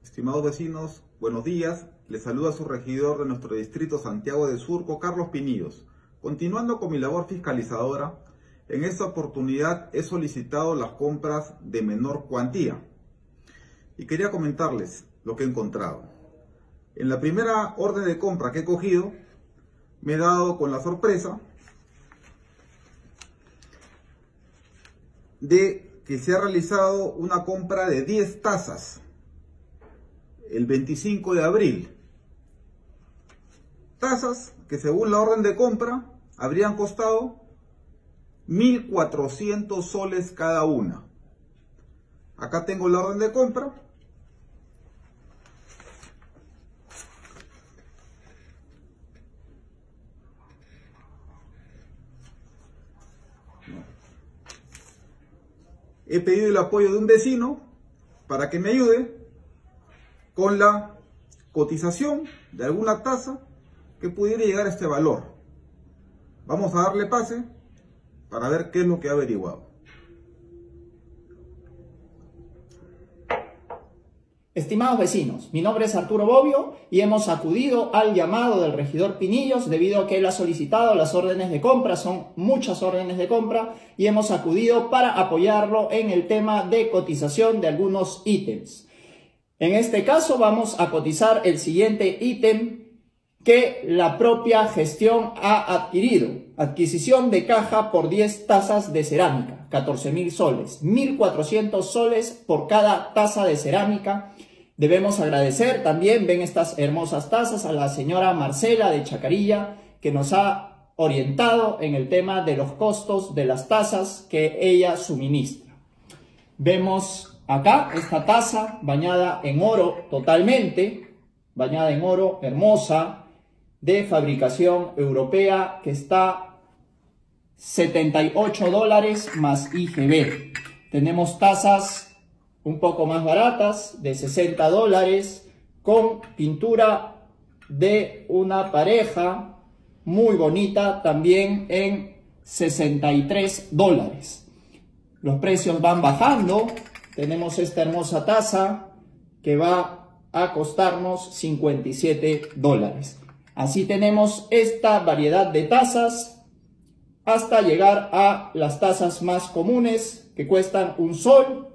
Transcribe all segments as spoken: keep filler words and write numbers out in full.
Estimados vecinos, buenos días. Les saluda su regidor de nuestro distrito Santiago de Surco, Carlos Pinillos. Continuando con mi labor fiscalizadora, en esta oportunidad he solicitado las compras de menor cuantía. Y quería comentarles lo que he encontrado. En la primera orden de compra que he cogido, me he dado con la sorpresa de que se ha realizado una compra de diez tazas el veinticinco de abril. Tazas que según la orden de compra habrían costado mil cuatrocientos soles cada una. Acá tengo la orden de compra. He pedido el apoyo de un vecino para que me ayude con la cotización de alguna tasa que pudiera llegar a este valor. Vamos a darle pase para ver qué es lo que ha averiguado. Estimados vecinos, mi nombre es Arturo Bobbio y hemos acudido al llamado del regidor Pinillos debido a que él ha solicitado las órdenes de compra, son muchas órdenes de compra, y hemos acudido para apoyarlo en el tema de cotización de algunos ítems. En este caso vamos a cotizar el siguiente ítem que la propia gestión ha adquirido. Adquisición de caja por diez tazas de cerámica, catorce mil soles, mil cuatrocientos soles por cada taza de cerámica. Debemos agradecer también, ven estas hermosas tazas, a la señora Marcela de Chacarilla, que nos ha orientado en el tema de los costos de las tazas que ella suministra. Vemos acá esta taza bañada en oro totalmente, bañada en oro, hermosa, de fabricación europea, que está setenta y ocho dólares más I G B. Tenemos tazas un poco más baratas, de sesenta dólares, con pintura de una pareja muy bonita, también en sesenta y tres dólares. Los precios van bajando. Tenemos esta hermosa taza que va a costarnos cincuenta y siete dólares. Así tenemos esta variedad de tazas hasta llegar a las tazas más comunes que cuestan un sol,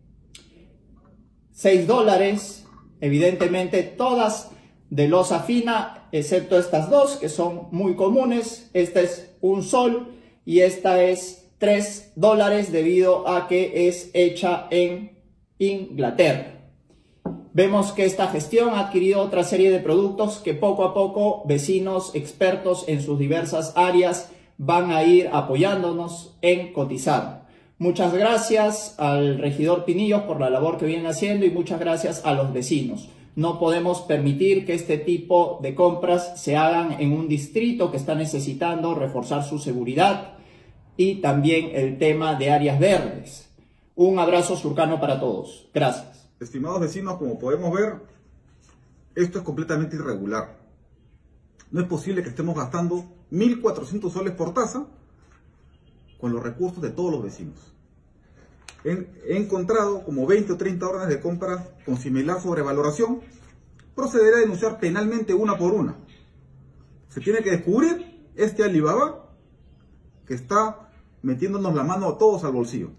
seis dólares. Evidentemente todas de loza fina, excepto estas dos que son muy comunes. Esta es un sol y esta es tres dólares debido a que es hecha en Inglaterra. Vemos que esta gestión ha adquirido otra serie de productos que poco a poco vecinos expertos en sus diversas áreas van a ir apoyándonos en cotizar. Muchas gracias al regidor Pinillos por la labor que viene haciendo y muchas gracias a los vecinos. No podemos permitir que este tipo de compras se hagan en un distrito que está necesitando reforzar su seguridad y también el tema de áreas verdes. Un abrazo surcano para todos. Gracias. Estimados vecinos, como podemos ver, esto es completamente irregular. No es posible que estemos gastando mil cuatrocientos soles por taza con los recursos de todos los vecinos. He, he encontrado como veinte o treinta órdenes de compra con similar sobrevaloración. Procederé a denunciar penalmente una por una. Se tiene que descubrir este Alibaba que está metiéndonos la mano a todos al bolsillo.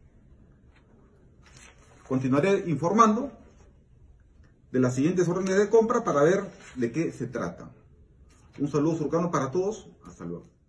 Continuaré informando de las siguientes órdenes de compra para ver de qué se trata. Un saludo surcano para todos. Hasta luego.